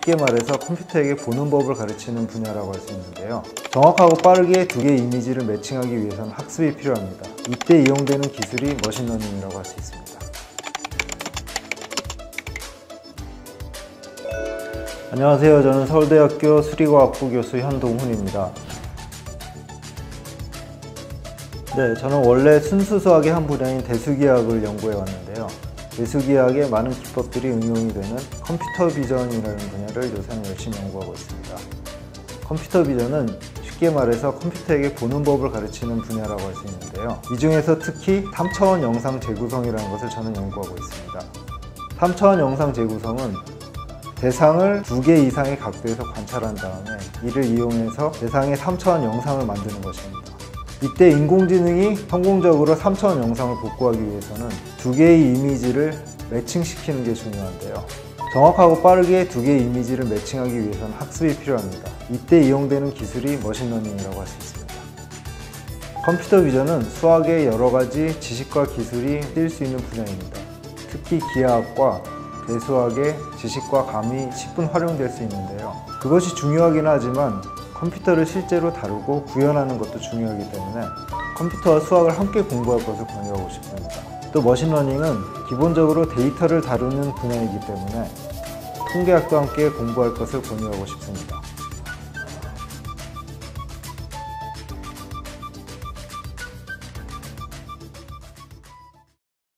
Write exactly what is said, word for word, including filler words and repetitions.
쉽게 말해서 컴퓨터에게 보는 법을 가르치는 분야라고 할 수 있는데요. 정확하고 빠르게 두 개의 이미지를 매칭하기 위해서는 학습이 필요합니다. 이때 이용되는 기술이 머신러닝이라고 할 수 있습니다. 안녕하세요. 저는 서울대학교 수리과학부 교수 현동훈입니다. 네, 저는 원래 순수 수학의 한 분야인 대수기하학을 연구해 왔는데요. 대수기하학의 많은 기법들이 응용이 되는 컴퓨터 비전이라는 분야를 요새는 열심히 연구하고 있습니다. 컴퓨터 비전은 쉽게 말해서 컴퓨터에게 보는 법을 가르치는 분야라고 할 수 있는데요. 이 중에서 특히 삼 차원 영상 재구성이라는 것을 저는 연구하고 있습니다. 삼 차원 영상 재구성은 대상을 두 개 이상의 각도에서 관찰한 다음에 이를 이용해서 대상의 삼 차원 영상을 만드는 것입니다. 이때 인공지능이 성공적으로 삼 차원 영상을 복구하기 위해서는 두 개의 이미지를 매칭시키는 게 중요한데요. 정확하고 빠르게 두 개의 이미지를 매칭하기 위해서는 학습이 필요합니다. 이때 이용되는 기술이 머신러닝이라고 할 수 있습니다. 컴퓨터 비전은 수학의 여러 가지 지식과 기술이 쓰일 수 있는 분야입니다. 특히 기하학과 대수학의 지식과 감이 십분 활용될 수 있는데요. 그것이 중요하긴 하지만 컴퓨터를 실제로 다루고 구현하는 것도 중요하기 때문에 컴퓨터와 수학을 함께 공부할 것을 권유하고 싶습니다. 또 머신러닝은 기본적으로 데이터를 다루는 분야이기 때문에 통계학도 함께 공부할 것을 권유하고 싶습니다.